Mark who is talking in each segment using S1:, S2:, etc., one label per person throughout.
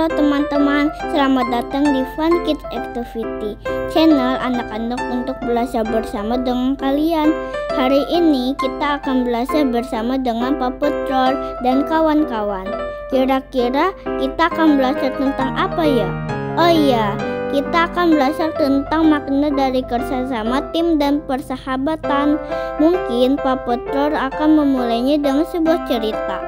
S1: Halo teman-teman, selamat datang di Fun Kids Activity, channel anak-anak untuk belajar bersama dengan kalian. Hari ini kita akan belajar bersama dengan Paw Patrol dan kawan-kawan. Kira-kira kita akan belajar tentang apa ya? Oh iya, kita akan belajar tentang makna dari kerjasama tim dan persahabatan. Mungkin Paw Patrol akan memulainya dengan sebuah cerita.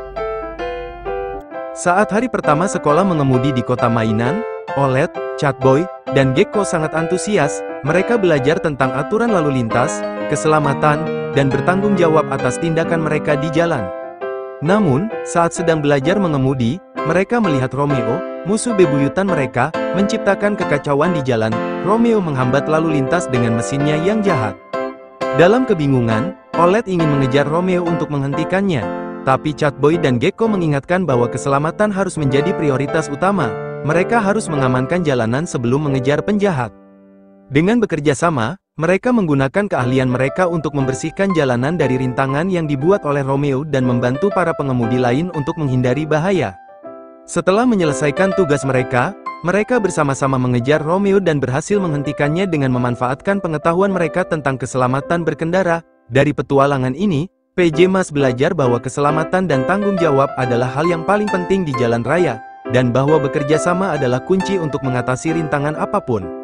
S2: Saat hari pertama sekolah mengemudi di kota mainan, Olet, Catboy, dan Gekko sangat antusias. Mereka belajar tentang aturan lalu lintas, keselamatan, dan bertanggung jawab atas tindakan mereka di jalan. Namun, saat sedang belajar mengemudi, mereka melihat Romeo, musuh bebuyutan mereka, menciptakan kekacauan di jalan. Romeo menghambat lalu lintas dengan mesinnya yang jahat. Dalam kebingungan, Olet ingin mengejar Romeo untuk menghentikannya. Tapi Catboy dan Gekko mengingatkan bahwa keselamatan harus menjadi prioritas utama. Mereka harus mengamankan jalanan sebelum mengejar penjahat. Dengan bekerja sama, mereka menggunakan keahlian mereka untuk membersihkan jalanan dari rintangan yang dibuat oleh Romeo dan membantu para pengemudi lain untuk menghindari bahaya. Setelah menyelesaikan tugas mereka, mereka bersama-sama mengejar Romeo dan berhasil menghentikannya dengan memanfaatkan pengetahuan mereka tentang keselamatan berkendara. Dari petualangan ini, PJ Mas belajar bahwa keselamatan dan tanggung jawab adalah hal yang paling penting di jalan raya, dan bahwa bekerja sama adalah kunci untuk mengatasi rintangan apapun.